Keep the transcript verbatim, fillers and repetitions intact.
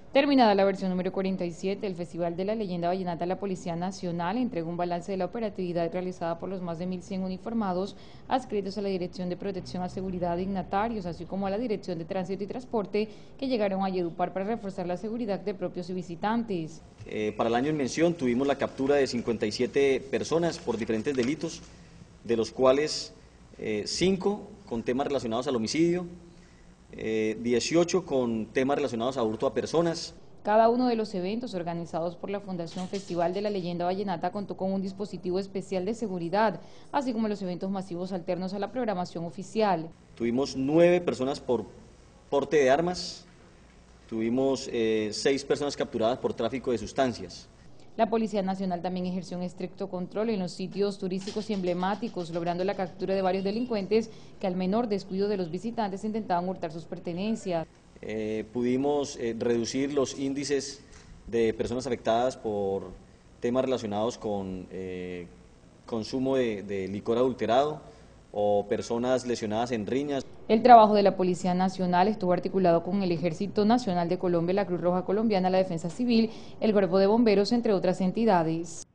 Terminada la versión número cuarenta y siete del Festival de la Leyenda Vallenata, la Policía Nacional entregó un balance de la operatividad realizada por los más de mil cien uniformados adscritos a la Dirección de Protección a Seguridad Dignatarios, así como a la Dirección de Tránsito y Transporte, que llegaron a Valledupar para reforzar la seguridad de propios y visitantes. Eh, para el año en mención tuvimos la captura de cincuenta y siete personas por diferentes delitos, de los cuales eh, cinco con temas relacionados al homicidio, Eh, dieciocho con temas relacionados a hurto a personas. Cada uno de los eventos organizados por la Fundación Festival de la Leyenda Vallenata contó con un dispositivo especial de seguridad, así como los eventos masivos alternos a la programación oficial. Tuvimos nueve personas por porte de armas, tuvimos eh, seis personas capturadas por tráfico de sustancias. La Policía Nacional también ejerció un estricto control en los sitios turísticos y emblemáticos, logrando la captura de varios delincuentes que al menor descuido de los visitantes intentaban hurtar sus pertenencias. Eh, pudimos eh, reducir los índices de personas afectadas por temas relacionados con eh, consumo de, de licor adulterado o personas lesionadas en riñas. El trabajo de la Policía Nacional estuvo articulado con el Ejército Nacional de Colombia, la Cruz Roja Colombiana, la Defensa Civil, el Cuerpo de Bomberos, entre otras entidades.